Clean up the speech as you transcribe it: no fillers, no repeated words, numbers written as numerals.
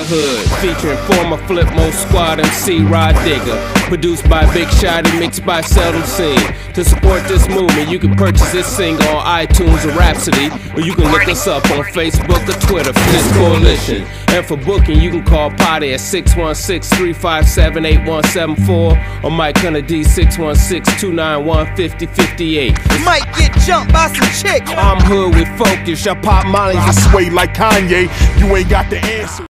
Hood, featuring former Flipmode Squad MC Rod Digger. Produced by Big Shotty, mixed by Seldom Seen. To support this movement, you can purchase this single on iTunes or Rhapsody, or you can look us up on Facebook or Twitter, Fist Coalition. And for booking, you can call Potty at 616-357-8174 or Mike Hunter D 616-291-5058. Might get jumped by some chick. I'm hood with focus, I pop molly. I sway like Kanye, you ain't got the answer.